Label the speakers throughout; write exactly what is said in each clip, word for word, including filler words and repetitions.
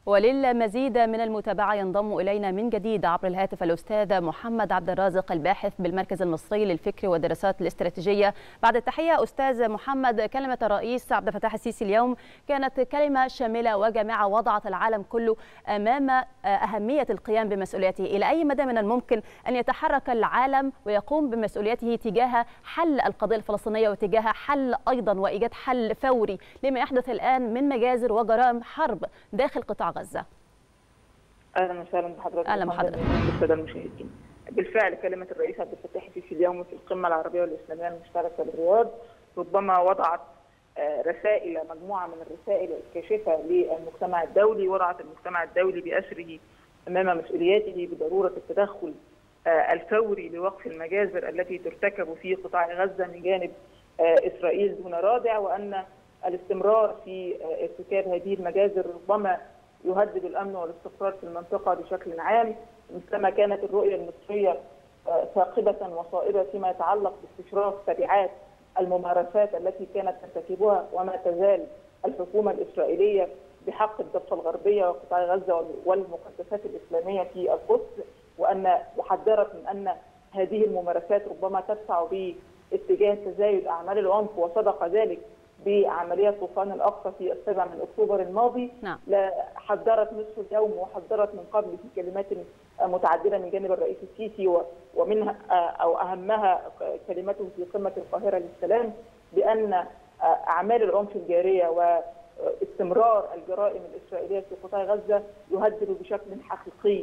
Speaker 1: وللمزيد من المتابعة ينضم إلينا من جديد عبر الهاتف الأستاذ محمد عبد الرازق الباحث بالمركز المصري للفكر والدراسات الاستراتيجية. بعد التحية أستاذ محمد، كلمة الرئيس عبد الفتاح السيسي اليوم كانت كلمة شاملة وجامعة وضعت العالم كله أمام أهمية القيام بمسؤوليته. إلى أي مدى من الممكن أن يتحرك العالم ويقوم بمسؤوليته تجاه حل القضية الفلسطينية وتجاه حل أيضا وإيجاد حل فوري لما يحدث الآن من مجازر وجرائم حرب داخل قطاع غزة؟
Speaker 2: اهلا وسهلا بحضرتك.
Speaker 1: اهلا بحضرتك
Speaker 2: بالساده المشاهدين. بالفعل كلمه الرئيس عبد الفتاح السيسي اليوم في القمه العربيه والاسلاميه المشتركه بالرياض ربما وضعت رسائل، مجموعه من الرسائل الكاشفه للمجتمع الدولي، وضعت المجتمع الدولي باسره امام مسؤولياته بضروره التدخل الفوري لوقف المجازر التي ترتكب في قطاع غزه من جانب اسرائيل دون رادع، وان الاستمرار في ارتكاب هذه المجازر ربما يهدد الامن والاستقرار في المنطقه بشكل عام، مثلما كانت الرؤيه المصريه ثاقبه وصائبه فيما يتعلق باستشراف تبعات الممارسات التي كانت ترتكبها وما تزال الحكومه الاسرائيليه بحق الضفه الغربيه وقطاع غزه والمقدسات الاسلاميه في القدس، وان وحذرت من ان هذه الممارسات ربما تدفع باتجاه تزايد اعمال العنف، وصدق ذلك بعمليات طوفان الاقصى في السابع من اكتوبر الماضي.
Speaker 1: نعم.
Speaker 2: حذرت نصف اليوم وحذرت من قبل في كلمات متعدده من جانب الرئيس السيسي، ومنها او اهمها كلمته في قمه القاهره للسلام بان اعمال العنف الجاريه واستمرار الجرائم الاسرائيليه في قطاع غزه يهدد بشكل حقيقي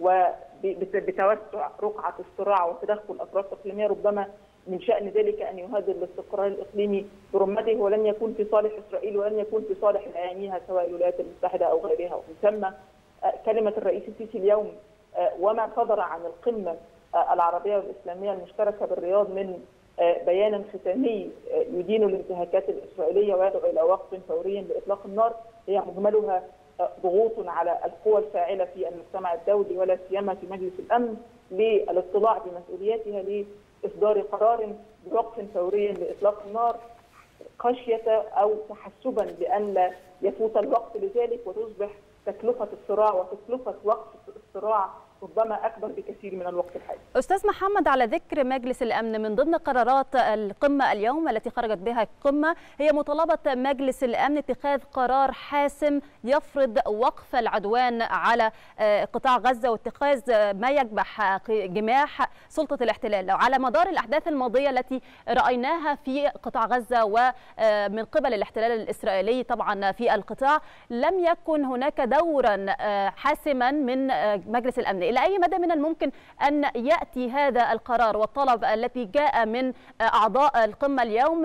Speaker 2: وبتوسع رقعه الصراع وتدخل اطراف اقليميه ربما من شأن ذلك أن يهدد الاستقرار الإقليمي برمته، ولن يكون في صالح إسرائيل ولن يكون في صالح لاعبيها سواء الولايات المتحدة أو غيرها. ومن ثم كلمة الرئيس السيسي اليوم وما صدر عن القمة العربية والإسلامية المشتركة بالرياض من بيان ختامي يدين الانتهاكات الإسرائيلية ويدعو إلى وقف فوري لإطلاق النار هي مجملها ضغوط على القوى الفاعلة في المجتمع الدولي ولا سيما في مجلس الأمن للاطلاع بمسؤولياتها لإصدار قرار بوقف فوري لإطلاق النار خشية أو تحسبا لأن لا يفوت الوقت لذلك وتصبح تكلفة الصراع وتكلفة وقف الصراع ربما أكبر بكثير من الوقت الحالي.
Speaker 1: أستاذ محمد، على ذكر مجلس الأمن، من ضمن قرارات القمة اليوم التي خرجت بها القمة هي مطالبة مجلس الأمن اتخاذ قرار حاسم يفرض وقف العدوان على قطاع غزة واتخاذ ما يكبح جماح سلطة الاحتلال. على مدار الأحداث الماضية التي رأيناها في قطاع غزة ومن قبل الاحتلال الإسرائيلي طبعا في القطاع، لم يكن هناك دورا حاسما من مجلس الأمن. إلى أي مدى من الممكن أن يأتي هذا القرار والطلب الذي جاء من أعضاء القمة اليوم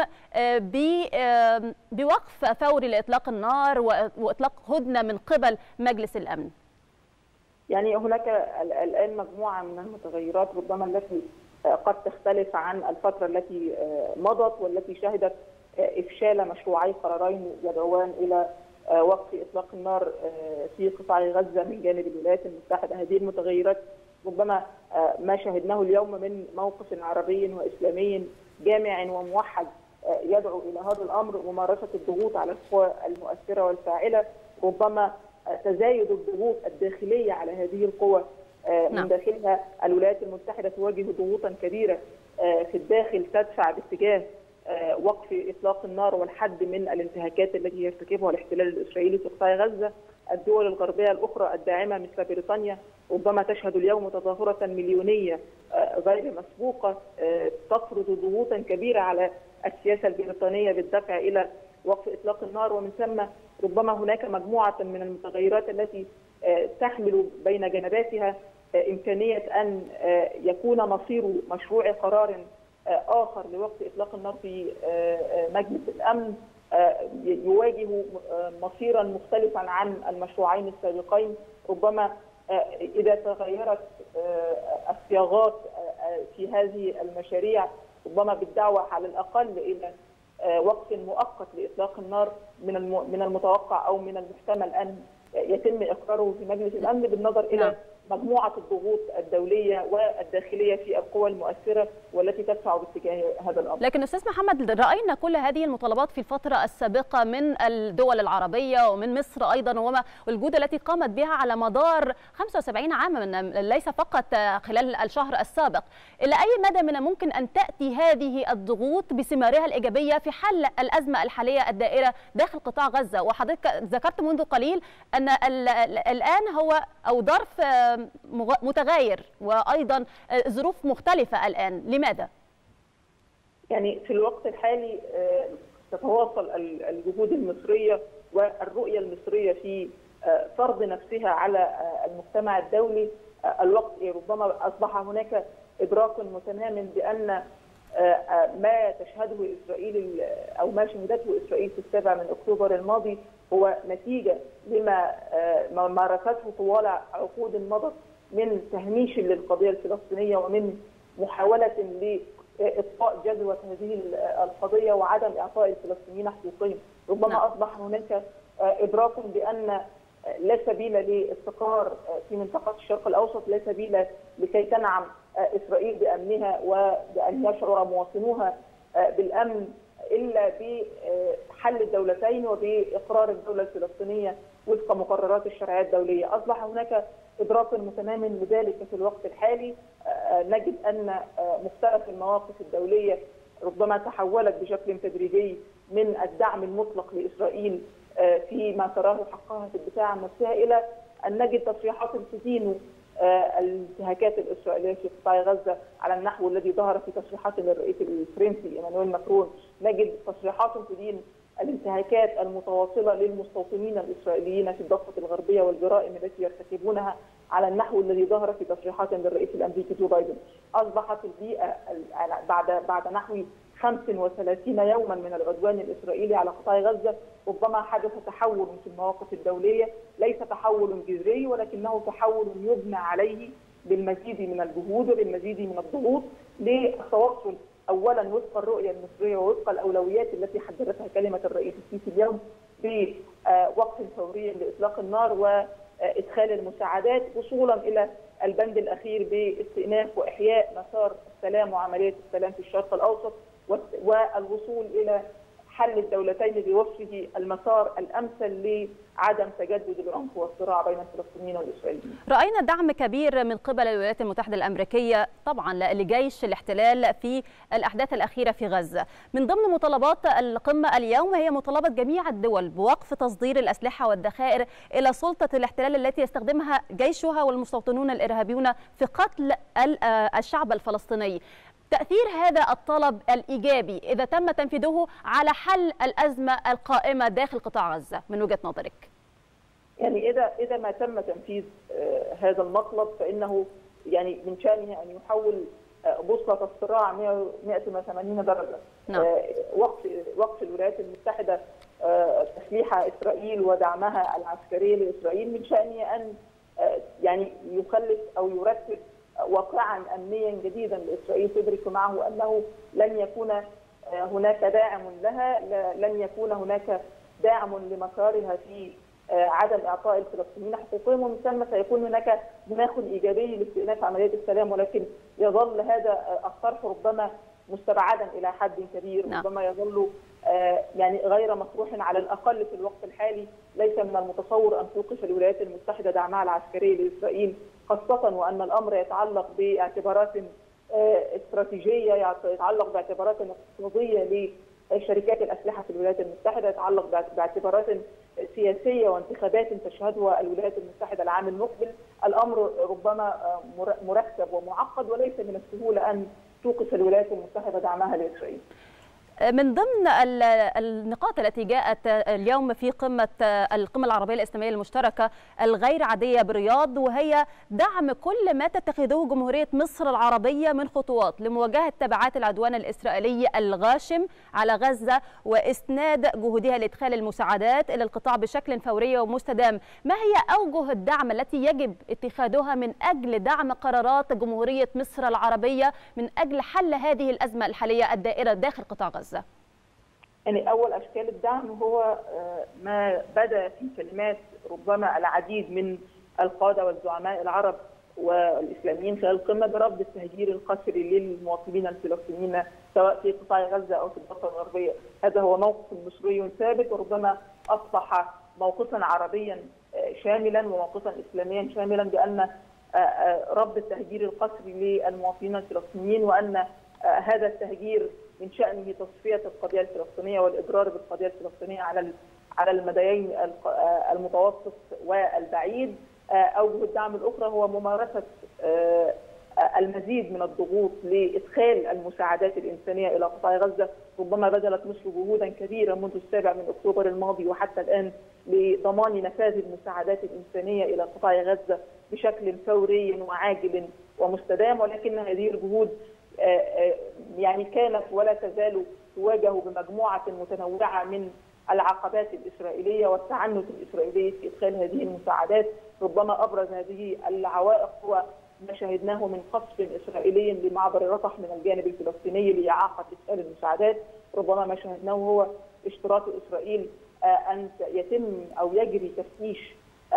Speaker 1: بوقف فوري لإطلاق النار وإطلاق هدنة من قبل مجلس الأمن؟
Speaker 2: يعني هناك الآن مجموعة من المتغيرات ربما التي قد تختلف عن الفترة التي مضت والتي شهدت إفشال مشروعي قرارين يدعوان إلى وقف إطلاق النار في قطاع غزة من جانب الولايات المتحدة. هذه المتغيرات ربما ما شهدناه اليوم من موقف عربي وإسلامي جامع وموحد يدعو إلى هذا الأمر، ممارسة الضغوط على القوى المؤثرة والفاعلة، ربما تزايد الضغوط الداخلية على هذه القوى من داخلها الولايات المتحدة تواجه ضغوطا كبيرة في الداخل تدفع باتجاه وقف إطلاق النار والحد من الانتهاكات التي يرتكبها الاحتلال الإسرائيلي في قطاع غزة. الدول الغربية الأخرى الداعمة مثل بريطانيا ربما تشهد اليوم تظاهرة مليونية غير مسبوقة تفرض ضغوطا كبيرة على السياسة البريطانية بالدفع إلى وقف إطلاق النار. ومن ثم ربما هناك مجموعة من المتغيرات التي تحمل بين جنباتها إمكانية أن يكون مصير مشروع قرار آخر لوقف إطلاق النار في مجلس الأمن يواجه مصيرا مختلفا عن المشروعين السابقين. ربما إذا تغيرت الصياغات في هذه المشاريع ربما بالدعوة على الأقل إلى وقف مؤقت لإطلاق النار من من المتوقع أو من المحتمل أن يتم إقراره في مجلس الأمن بالنظر إلى مجموعه الضغوط الدوليه والداخليه في القوى المؤثره والتي تدفع باتجاه هذا الامر.
Speaker 1: لكن استاذ محمد، راينا كل هذه المطالبات في الفتره السابقه من الدول العربيه ومن مصر ايضا، وما والجهود التي قامت بها على مدار خمسة وسبعين عاما، ليس فقط خلال الشهر السابق. الى اي مدى من الممكن ان تاتي هذه الضغوط بثمارها الايجابيه في حل الازمه الحاليه الدائره داخل قطاع غزه؟ وحضرتك ذكرت منذ قليل ان الان هو او ظرف متغير وايضا ظروف مختلفه الان، لماذا؟
Speaker 2: يعني في الوقت الحالي تتواصل الجهود المصريه والرؤيه المصريه في فرض نفسها على المجتمع الدولي. الوقت ربما اصبح هناك ادراك متمام بان ما تشهده اسرائيل او ما شهدته اسرائيل في السابع من اكتوبر الماضي هو نتيجه لما مارسته طوال عقود مضت من تهميش للقضيه الفلسطينيه ومن محاوله لاطفاء جذوه هذه القضيه وعدم اعطاء الفلسطينيين حقوقهم. ربما اصبح هناك ادراك بان لا سبيل لاستقرار في منطقه الشرق الاوسط، لا سبيل لكي تنعم اسرائيل بامنها وبان يشعر مواطنوها بالامن الا بحل الدولتين وباقرار الدوله الفلسطينيه وفق مقررات الشرعيه الدوليه. اصبح هناك ادراك متمام لذلك في الوقت الحالي. نجد ان مختلف المواقف الدوليه ربما تحولت بشكل تدريجي من الدعم المطلق لاسرائيل فيما تراه حقها في الدفاع عن نفسها الى ان نجد تصريحات تدين الانتهاكات الاسرائيليه في قطاع غزه على النحو الذي ظهر في تصريحات للرئيس الفرنسي ايمانويل ماكرون. نجد تصريحات تدين الانتهاكات المتواصله للمستوطنين الاسرائيليين في الضفه الغربيه والجرائم التي يرتكبونها على النحو الذي ظهر في تصريحات للرئيس الامريكي جو بايدن. اصبحت البيئه بعد بعد نحو خمس وثلاثين يوما من العدوان الاسرائيلي على قطاع غزه ربما حدث تحول في المواقف الدوليه، ليس تحول جذري ولكنه تحول يبنى عليه بالمزيد من الجهود وبالمزيد من الضغوط للتوصل اولا وفق الرؤيه المصريه ووفق الاولويات التي حددتها كلمه الرئيس السيسي اليوم بوقف فوري لاطلاق النار وادخال المساعدات وصولا الى البند الاخير باستئناف واحياء مسار السلام وعمليه السلام في الشرق الاوسط والوصول الى حل الدولتين بوصفه المسار الامثل لعدم تجدد العنف والصراع بين الفلسطينيين والاسرائيليين.
Speaker 1: راينا دعم كبير من قبل الولايات المتحده الامريكيه طبعا لجيش الاحتلال في الاحداث الاخيره في غزه. من ضمن مطالبات القمه اليوم هي مطالبه جميع الدول بوقف تصدير الاسلحه والذخائر الى سلطه الاحتلال التي يستخدمها جيشها والمستوطنون الارهابيون في قتل الشعب الفلسطيني. تأثير هذا الطلب الإيجابي إذا تم تنفيذه على حل الأزمة القائمة داخل قطاع غزة من وجهة نظرك؟
Speaker 2: يعني إذا إذا ما تم تنفيذ هذا المطلب فإنه يعني من شأنه أن يحول بوصلة الصراع مئة وثمانين درجة. نعم. وقف وقف الولايات المتحدة تسليح إسرائيل ودعمها العسكري لإسرائيل من شأنه أن يعني يخلف أو يرتب واقعا امنيا جديدا لاسرائيل تدرك معه انه لن يكون هناك داعم لها، لن يكون هناك داعم لمسارها في عدم اعطاء الفلسطينيين حقوقهم، ومن ثم سيكون هناك مناخ ايجابي لاستئناف عمليه السلام، ولكن يظل هذا الطرح ربما مستبعدا الى حد كبير. نعم. ربما يظل يعني غير مطروح على الاقل في الوقت الحالي. ليس من المتصور ان توقف الولايات المتحده دعمها العسكري لاسرائيل، خاصه وان الامر يتعلق باعتبارات استراتيجيه، يتعلق باعتبارات اقتصاديه لشركات الاسلحه في الولايات المتحده، يتعلق باعتبارات سياسيه وانتخابات تشهدها الولايات المتحده العام المقبل. الامر ربما مركب ومعقد وليس من السهوله ان توقف الولايات المتحده دعمها لاسرائيل.
Speaker 1: من ضمن النقاط التي جاءت اليوم في قمة القمة العربية الإسلامية المشتركة الغير عادية بالرياض، وهي دعم كل ما تتخذه جمهورية مصر العربية من خطوات لمواجهة تبعات العدوان الإسرائيلي الغاشم على غزة وإسناد جهودها لإدخال المساعدات إلى القطاع بشكل فوري ومستدام. ما هي أوجه الدعم التي يجب اتخاذها من أجل دعم قرارات جمهورية مصر العربية من أجل حل هذه الأزمة الحالية الدائرة داخل قطاع غزة؟
Speaker 2: يعني أول أشكال الدعم هو ما بدا في كلمات ربما العديد من القادة والزعماء العرب والاسلاميين خلال القمه برفض التهجير القسري للمواطنين الفلسطينيين سواء في قطاع غزه او في الضفه الغربيه. هذا هو موقف مصري ثابت، وربما اصبح موقفا عربيا شاملا وموقفا اسلاميا شاملا بان رفض التهجير القسري للمواطنين الفلسطينيين، وان هذا التهجير من شأنه تصفية القضية الفلسطينية والإضرار بالقضية الفلسطينية على على المديين المتوسط والبعيد. أوجه الدعم الأخرى هو ممارسة المزيد من الضغوط لإدخال المساعدات الإنسانية إلى قطاع غزة. ربما بذلت مصر جهودا كبيرة منذ السابع من أكتوبر الماضي وحتى الآن لضمان نفاذ المساعدات الإنسانية إلى قطاع غزة بشكل فوري وعاجل ومستدام، ولكن هذه الجهود يعني كانت ولا تزال تواجه بمجموعة متنوعة من العقبات الإسرائيلية والتعنت الإسرائيلي في إدخال هذه المساعدات. ربما أبرز هذه العوائق هو ما شاهدناه من قصف إسرائيلي لمعبر رفح من الجانب الفلسطيني لإعاقة إدخال المساعدات. ربما ما شاهدناه هو اشتراط إسرائيل أن يتم أو يجري تفتيش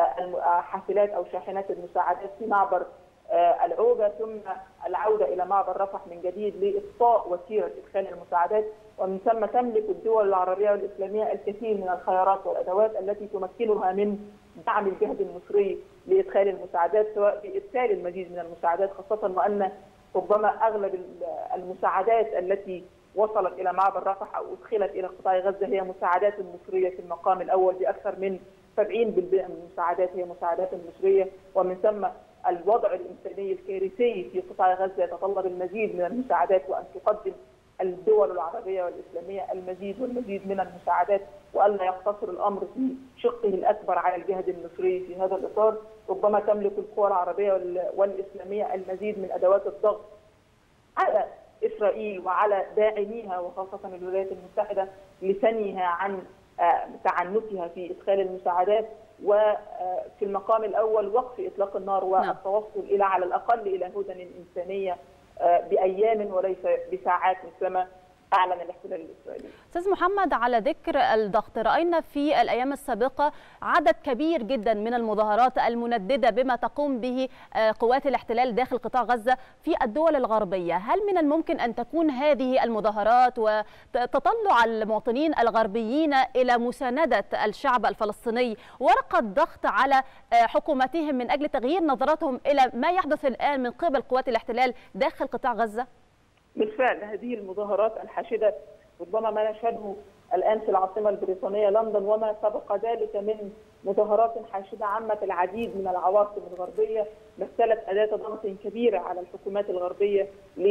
Speaker 2: حافلات أو شاحنات المساعدات في معبر العوبة، ثم العودة إلى معبر رفح من جديد لإبطاء وتيرة إدخال المساعدات. ومن ثم تملك الدول العربية والإسلامية الكثير من الخيارات والأدوات التي تمكنها من دعم الجهد المصري لإدخال المساعدات، سواء بإرسال المزيد من المساعدات، خاصة وأن ربما أغلب المساعدات التي وصلت إلى معبر رفح أو أدخلت إلى قطاع غزة هي مساعدات مصرية في المقام الأول، بأكثر من سبعين بالمئة من المساعدات هي مساعدات مصرية. ومن ثم الوضع الإنساني الكارثي في قطاع غزة يتطلب المزيد من المساعدات، وأن تقدم الدول العربية والإسلامية المزيد والمزيد من المساعدات، وألا يقتصر الأمر في شقه الأكبر على الجهد المصري. في هذا الإطار ربما تملك القوى العربية والإسلامية المزيد من أدوات الضغط على إسرائيل وعلى داعميها وخاصة الولايات المتحدة لثنيها عن تعنتها في إدخال المساعدات، وفي المقام الأول وقف إطلاق النار والتوصل إلى على الأقل إلى هدن إنسانية بأيام وليس بساعات مثلما أعلن الاحتلال الإسرائيلي.
Speaker 1: أستاذ محمد، على ذكر الضغط، رأينا في الأيام السابقة عدد كبير جدا من المظاهرات المنددة بما تقوم به قوات الاحتلال داخل قطاع غزة في الدول الغربية. هل من الممكن أن تكون هذه المظاهرات وتطلع المواطنين الغربيين إلى مساندة الشعب الفلسطيني ورقة ضغط على حكومتهم من أجل تغيير نظرتهم إلى ما يحدث الآن من قبل قوات الاحتلال داخل قطاع غزة؟
Speaker 2: بالفعل هذه المظاهرات الحاشدة ربما ما نشهده الآن في العاصمة البريطانية لندن وما سبق ذلك من مظاهرات حاشدة عامة العديد من العواصم الغربية مثلت أداة ضغط كبيرة على الحكومات الغربية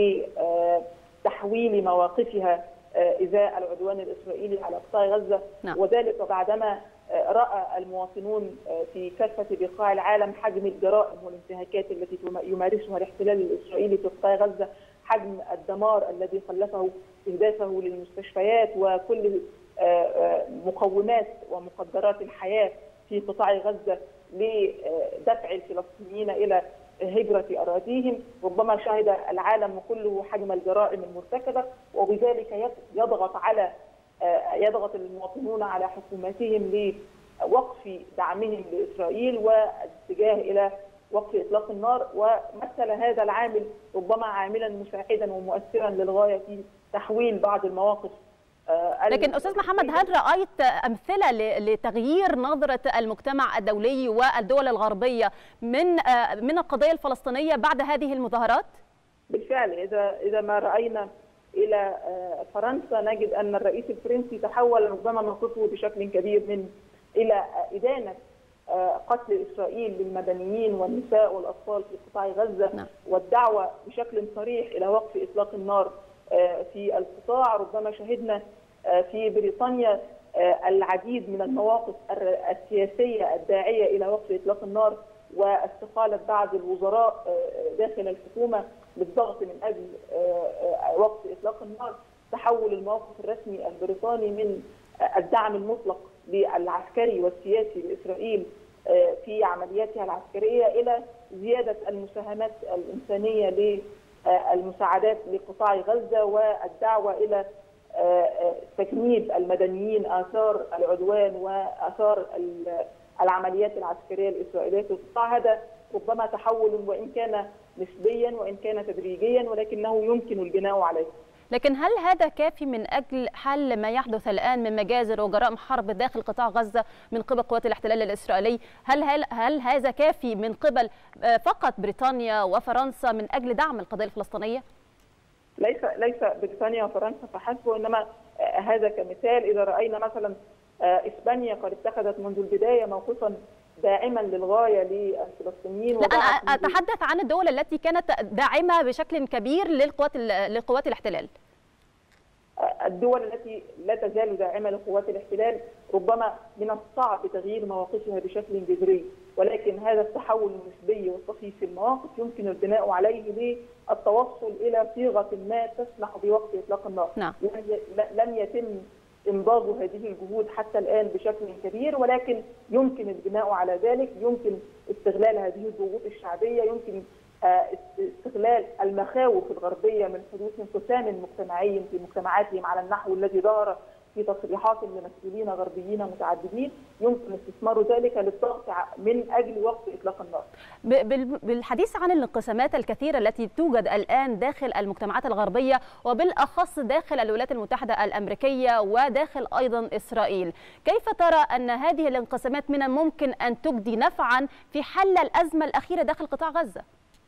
Speaker 2: لتحويل مواقفها إزاء العدوان الإسرائيلي على قطاع غزة. نعم. وذلك بعدما رأى المواطنون في كافة بقاع العالم حجم الجرائم والانتهاكات التي يمارسها الاحتلال الإسرائيلي في قطاع غزة، حجم الدمار الذي خلفه استهدافه للمستشفيات وكل مقومات ومقدرات الحياة في قطاع غزة لدفع الفلسطينيين إلى هجرة أراضيهم. ربما شهد العالم كله حجم الجرائم المرتكبة، وبذلك يضغط على يضغط المواطنون على حكوماتهم لوقف دعمهم لإسرائيل والاتجاه إلى وقف إطلاق النار. ومثل هذا العامل ربما عاملا مساعدا ومؤثرا للغاية في تحويل بعض المواقف.
Speaker 1: لكن أستاذ محمد، هل رأيت أمثلة لتغيير نظرة المجتمع الدولي والدول الغربية من من القضية الفلسطينية بعد هذه المظاهرات؟
Speaker 2: بالفعل، إذا إذا ما رأينا إلى فرنسا نجد أن الرئيس الفرنسي تحول ربما موقفه بشكل كبير من إلى إدانة قتل إسرائيل للمدنيين والنساء والأطفال في قطاع غزة. نعم. والدعوة بشكل صريح إلى وقف إطلاق النار في القطاع. ربما شهدنا في بريطانيا العديد من المواقف السياسية الداعية إلى وقف إطلاق النار واستقالة بعض الوزراء داخل الحكومة بالضغط من أجل وقف إطلاق النار. تحول الموقف الرسمي البريطاني من الدعم المطلق للعسكري والسياسي لإسرائيل في عملياتها العسكرية إلى زيادة المساهمات الإنسانية للمساعدات لقطاع غزة والدعوة إلى تجنيب المدنيين آثار العدوان وآثار العمليات العسكرية الإسرائيلية في القطاع. هذا ربما تحول وإن كان نسبيا وإن كان تدريجيا، ولكنه يمكن البناء عليه.
Speaker 1: لكن هل هذا كافي من أجل حل ما يحدث الآن من مجازر وجرائم حرب داخل قطاع غزة من قبل قوات الاحتلال الإسرائيلي؟ هل, هل, هل هذا كافي من قبل فقط بريطانيا وفرنسا من أجل دعم القضية الفلسطينية؟
Speaker 2: ليس ليس بريطانيا وفرنسا فحسب، وإنما هذا كمثال. إذا رأينا مثلا إسبانيا قد اتخذت منذ البداية موقفا داعما للغاية للفلسطينيين.
Speaker 1: لا، أنا أتحدث عن الدول التي كانت داعمة بشكل كبير للقوات لقوات الاحتلال.
Speaker 2: الدول التي لا تزال داعمة لقوات الاحتلال ربما من الصعب تغيير مواقفها بشكل جذري، ولكن هذا التحول النسبي والطفيف في المواقف يمكن البناء عليه للتوصل إلى صيغة ما تسمح بوقف إطلاق النار.
Speaker 1: نعم.
Speaker 2: لم يتم إنضاج هذه الجهود حتى الآن بشكل كبير، ولكن يمكن البناء على ذلك، يمكن استغلال هذه الضغوط الشعبية، يمكن استغلال المخاوف الغربية من حدوث انقسام مجتمعي في مجتمعاتهم على النحو الذي ظهر في تصريحات لمسؤولين غربيين متعددين، يمكن استثمار ذلك للضغط من أجل وقف إطلاق النار.
Speaker 1: بالحديث عن الانقسامات الكثيرة التي توجد الآن داخل المجتمعات الغربية وبالأخص داخل الولايات المتحدة الأمريكية وداخل أيضا إسرائيل، كيف ترى أن هذه الانقسامات من الممكن أن تجدي نفعا في حل الأزمة الأخيرة داخل قطاع غزة؟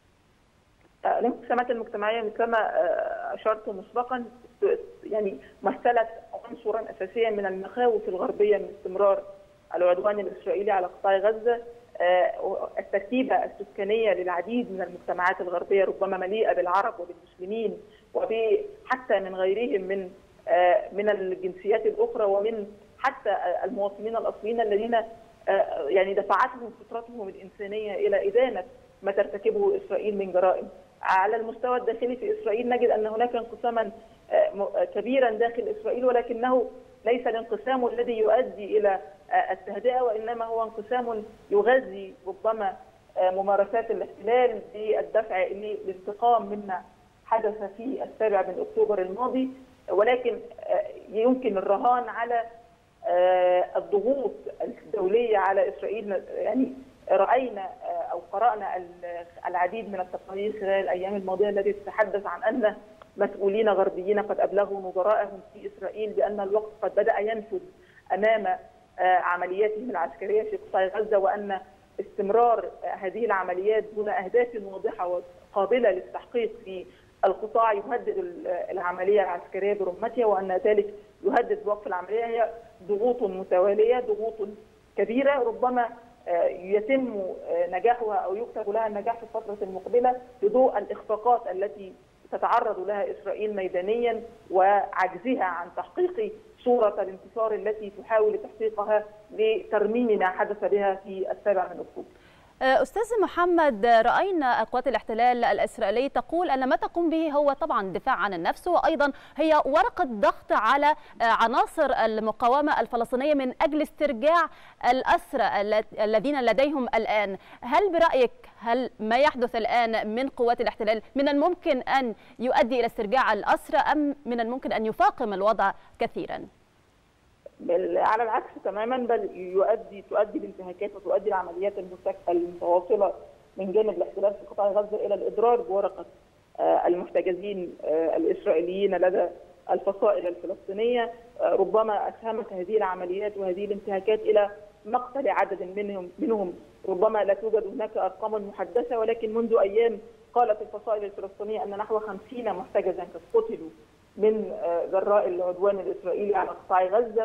Speaker 2: الانقسامات المجتمعيه مثلما اشرت مسبقا يعني مثلت عنصرا اساسيا من المخاوف الغربيه من استمرار العدوان الاسرائيلي على قطاع غزه. التركيبه السكانيه للعديد من المجتمعات الغربيه ربما مليئه بالعرب وبالمسلمين وحتى من غيرهم من من الجنسيات الاخرى ومن حتى المواطنين الاصليين الذين يعني دفعتهم فطرتهم الانسانيه الى ادانه ما ترتكبه اسرائيل من جرائم. على المستوى الداخلي في اسرائيل نجد ان هناك انقساما كبيرا داخل اسرائيل، ولكنه ليس الانقسام الذي يؤدي الى التهدئه، وانما هو انقسام يغذي ربما ممارسات الاحتلال بالدفع للانتقام مما حدث في السابع من اكتوبر الماضي. ولكن يمكن الرهان على الضغوط الدوليه على اسرائيل. يعني راينا او قرانا العديد من التقارير خلال الايام الماضيه التي تتحدث عن ان مسؤولين غربيين قد ابلغوا نظرائهم في اسرائيل بان الوقت قد بدا ينفذ امام عملياتهم العسكريه في قطاع غزه، وان استمرار هذه العمليات دون اهداف واضحه وقابله للتحقيق في القطاع يهدد العمليه العسكريه برمتها، وان ذلك يهدد وقف العمليه. هي ضغوط متواليه، ضغوط كبيره ربما يتم نجاحها او يكتب لها النجاح في الفتره المقبله بضوء الاخفاقات التي تتعرض لها اسرائيل ميدانيا وعجزها عن تحقيق صوره الانتصار التي تحاول تحقيقها لترميم ما حدث بها في السابع من اكتوبر.
Speaker 1: أستاذ محمد، رأينا قوات الاحتلال الإسرائيلي تقول أن ما تقوم به هو طبعا الدفاع عن النفس، وأيضا هي ورقة ضغط على عناصر المقاومة الفلسطينية من أجل استرجاع الأسرى الذين لديهم الآن. هل برأيك هل ما يحدث الآن من قوات الاحتلال من الممكن أن يؤدي إلى استرجاع الأسرى أم من الممكن أن يفاقم الوضع كثيرا؟
Speaker 2: على العكس تماما، بل يؤدي تؤدي الانتهاكات وتؤدي العمليات المتواصله من جانب الاحتلال في قطاع غزه الى الاضرار بورقه المحتجزين الاسرائيليين لدى الفصائل الفلسطينيه. ربما اسهمت هذه العمليات وهذه الانتهاكات الى مقتل عدد منهم منهم ربما لا توجد هناك ارقام محدثه، ولكن منذ ايام قالت الفصائل الفلسطينيه ان نحو خمسين محتجزا قد قتلوا من جراء العدوان الاسرائيلي على قطاع غزه.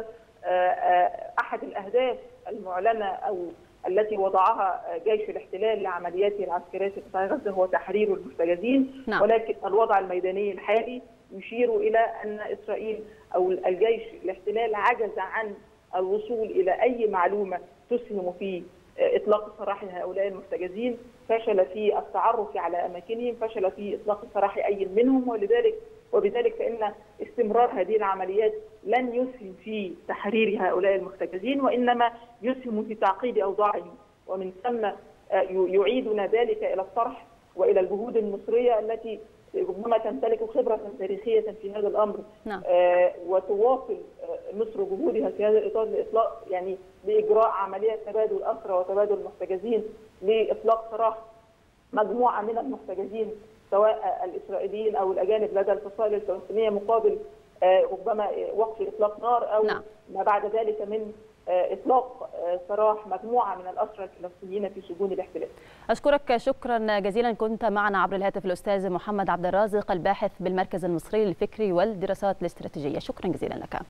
Speaker 2: احد الاهداف المعلنه او التي وضعها جيش الاحتلال لعملياته العسكريه في قطاع غزه هو تحرير المحتجزين، نعم. ولكن الوضع الميداني الحالي يشير الى ان اسرائيل او الجيش الاحتلال عجز عن الوصول الى اي معلومه تسهم في اطلاق سراح هؤلاء المحتجزين، فشل في التعرف على اماكنهم، فشل في اطلاق سراح اي منهم، ولذلك وبذلك فإن استمرار هذه العمليات لن يسهم في تحرير هؤلاء المحتجزين، وإنما يسهم في تعقيد أوضاعهم، ومن ثم يعيدنا ذلك إلى الطرح وإلى الجهود المصرية التي ربما تمتلك خبرة تاريخية في هذا الأمر.
Speaker 1: نعم.
Speaker 2: آه وتواصل آه مصر جهودها في هذا الإطار لإطلاق يعني لإجراء عملية تبادل أسرى وتبادل محتجزين لإطلاق سراح مجموعة من المحتجزين سواء الإسرائيليين أو الأجانب لدى الفصائل الفلسطينية مقابل آه ربما وقف إطلاق نار أو
Speaker 1: نعم.
Speaker 2: ما بعد ذلك من إطلاق سراح مجموعة من الأسرى الفلسطينيين في سجون الاحتلال.
Speaker 1: أشكرك شكرا جزيلا. كنت معنا عبر الهاتف الأستاذ محمد عبد الرازق الباحث بالمركز المصري للفكر والدراسات الاستراتيجية. شكرا جزيلا لك.